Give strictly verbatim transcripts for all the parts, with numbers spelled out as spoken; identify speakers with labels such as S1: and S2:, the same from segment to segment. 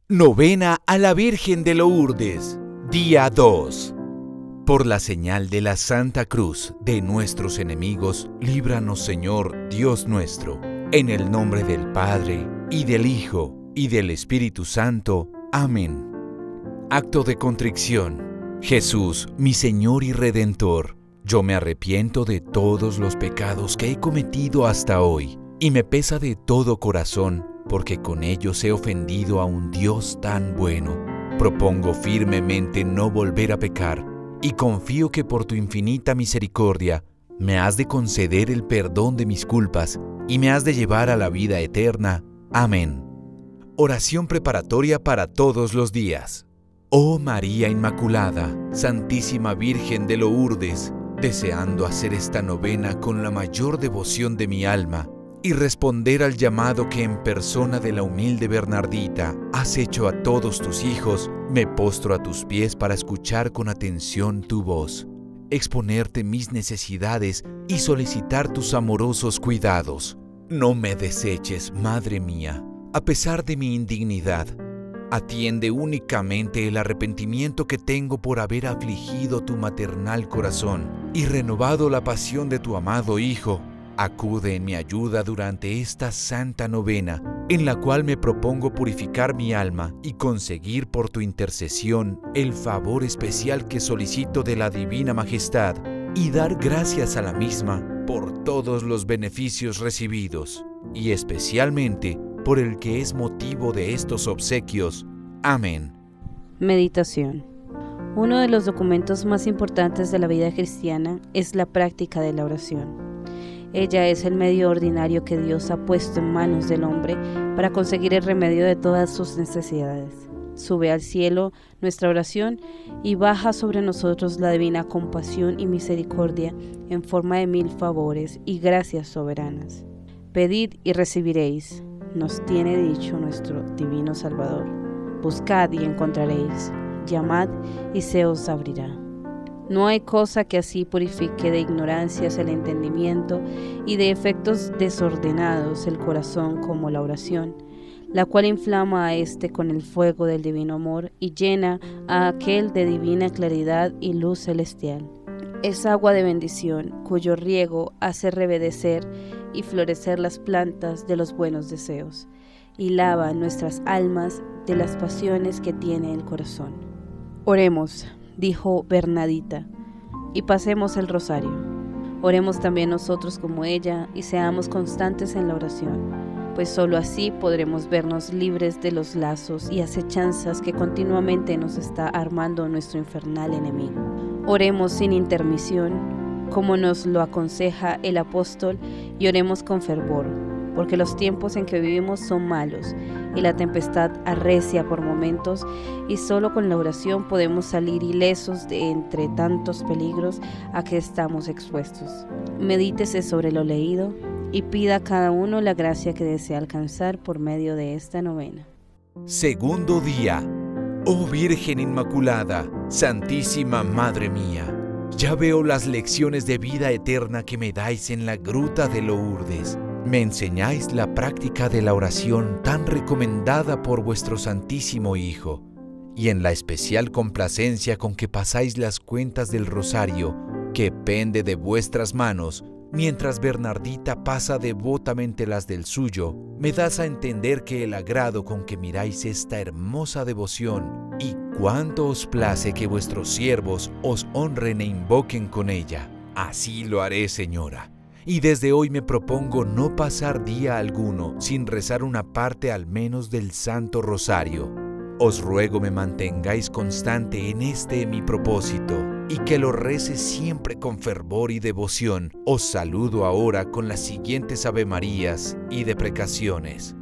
S1: Novena a la Virgen de Lourdes, día dos. Por la señal de la Santa Cruz de nuestros enemigos, líbranos, Señor, Dios nuestro, en el nombre del Padre, y del Hijo, y del Espíritu Santo. Amén. Acto de contrición. Jesús, mi Señor y Redentor, yo me arrepiento de todos los pecados que he cometido hasta hoy, y me pesa de todo corazón, porque con ellos he ofendido a un Dios tan bueno. Propongo firmemente no volver a pecar, y confío que por tu infinita misericordia me has de conceder el perdón de mis culpas y me has de llevar a la vida eterna. Amén. Oración preparatoria para todos los días. Oh María Inmaculada, Santísima Virgen de Lourdes, deseando hacer esta novena con la mayor devoción de mi alma y responder al llamado que en persona de la humilde Bernardita has hecho a todos tus hijos, me postro a tus pies para escuchar con atención tu voz, exponerte mis necesidades y solicitar tus amorosos cuidados. No me deseches, Madre mía, a pesar de mi indignidad. Atiende únicamente el arrepentimiento que tengo por haber afligido tu maternal corazón y renovado la pasión de tu amado Hijo. Acude en mi ayuda durante esta santa novena, en la cual me propongo purificar mi alma y conseguir por tu intercesión el favor especial que solicito de la Divina Majestad y dar gracias a la misma por todos los beneficios recibidos, y especialmente por el que es motivo de estos obsequios. Amén.
S2: Meditación. Uno de los documentos más importantes de la vida cristiana es la práctica de la oración. Ella es el medio ordinario que Dios ha puesto en manos del hombre para conseguir el remedio de todas sus necesidades. Sube al cielo nuestra oración y baja sobre nosotros la divina compasión y misericordia en forma de mil favores y gracias soberanas. Pedid y recibiréis, nos tiene dicho nuestro divino Salvador. Buscad y encontraréis, llamad y se os abrirá. No hay cosa que así purifique de ignorancias el entendimiento y de efectos desordenados el corazón como la oración, la cual inflama a éste con el fuego del divino amor y llena a aquel de divina claridad y luz celestial. Es agua de bendición, cuyo riego hace reverdecer y florecer las plantas de los buenos deseos, y lava nuestras almas de las pasiones que tiene el corazón. Oremos, dijo Bernardita, y pasemos el rosario. Oremos también nosotros como ella y seamos constantes en la oración, pues sólo así podremos vernos libres de los lazos y acechanzas que continuamente nos está armando nuestro infernal enemigo. Oremos sin intermisión, como nos lo aconseja el apóstol, y oremos con fervor, porque los tiempos en que vivimos son malos y la tempestad arrecia por momentos, y solo con la oración podemos salir ilesos de entre tantos peligros a que estamos expuestos. Medítese sobre lo leído y pida a cada uno la gracia que desea alcanzar por medio de esta novena.
S1: Segundo día. Oh Virgen Inmaculada, Santísima Madre mía, ya veo las lecciones de vida eterna que me dais en la gruta de Lourdes. Me enseñáis la práctica de la oración tan recomendada por vuestro Santísimo Hijo, y en la especial complacencia con que pasáis las cuentas del rosario que pende de vuestras manos, mientras Bernardita pasa devotamente las del suyo, me das a entender que el agrado con que miráis esta hermosa devoción y cuánto os place que vuestros siervos os honren e invoquen con ella. Así lo haré, Señora. Y desde hoy me propongo no pasar día alguno sin rezar una parte al menos del Santo Rosario. Os ruego me mantengáis constante en este mi propósito y que lo rece siempre con fervor y devoción. Os saludo ahora con las siguientes avemarías y deprecaciones.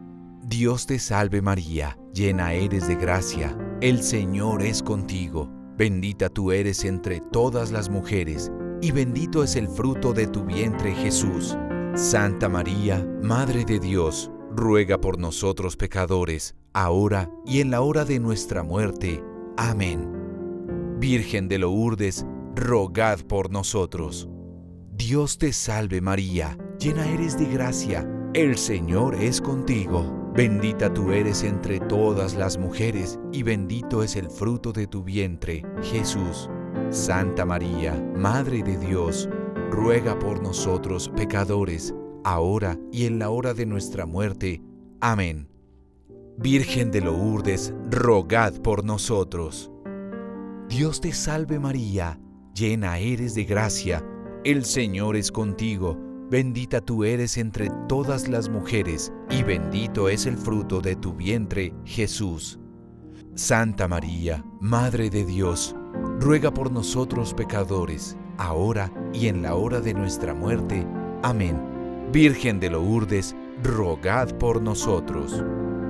S1: Dios te salve María, llena eres de gracia, el Señor es contigo. Bendita tú eres entre todas las mujeres, y bendito es el fruto de tu vientre, Jesús. Santa María, Madre de Dios, ruega por nosotros pecadores, ahora y en la hora de nuestra muerte. Amén. Virgen de Lourdes, rogad por nosotros. Dios te salve María, llena eres de gracia, el Señor es contigo. Bendita tú eres entre todas las mujeres, y bendito es el fruto de tu vientre, Jesús. Santa María, Madre de Dios, ruega por nosotros pecadores, ahora y en la hora de nuestra muerte. Amén. Virgen de Lourdes, rogad por nosotros. Dios te salve María, llena eres de gracia, el Señor es contigo. Bendita tú eres entre todas las mujeres, y bendito es el fruto de tu vientre, Jesús. Santa María, Madre de Dios, ruega por nosotros pecadores, ahora y en la hora de nuestra muerte. Amén. Virgen de Lourdes, rogad por nosotros.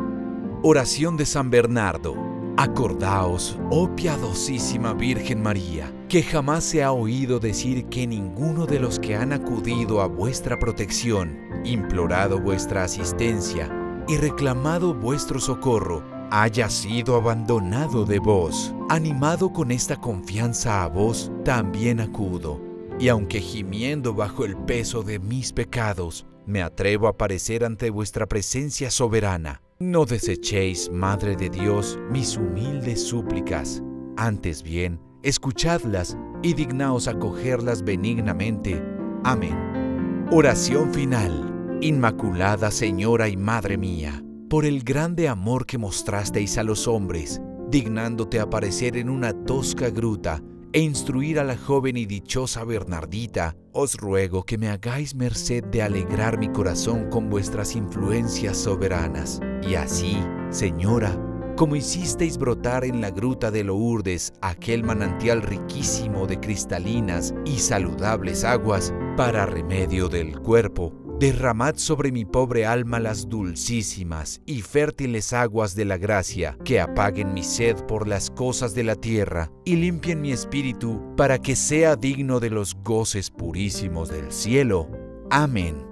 S1: Oración de San Bernardo. Acordaos, oh piadosísima Virgen María, que jamás se ha oído decir que ninguno de los que han acudido a vuestra protección, implorado vuestra asistencia y reclamado vuestro socorro, haya sido abandonado de vos. Animado con esta confianza a vos, también acudo, y aunque gimiendo bajo el peso de mis pecados, me atrevo a aparecer ante vuestra presencia soberana. No desechéis, Madre de Dios, mis humildes súplicas. Antes bien, escuchadlas y dignaos acogerlas benignamente. Amén. Oración final. Inmaculada Señora y Madre mía, por el grande amor que mostrasteis a los hombres, dignándote aparecer en una tosca gruta e instruir a la joven y dichosa Bernardita, os ruego que me hagáis merced de alegrar mi corazón con vuestras influencias soberanas. Y así, Señora, como hicisteis brotar en la gruta de Lourdes aquel manantial riquísimo de cristalinas y saludables aguas, para remedio del cuerpo, derramad sobre mi pobre alma las dulcísimas y fértiles aguas de la gracia, que apaguen mi sed por las cosas de la tierra y limpien mi espíritu para que sea digno de los goces purísimos del cielo. Amén.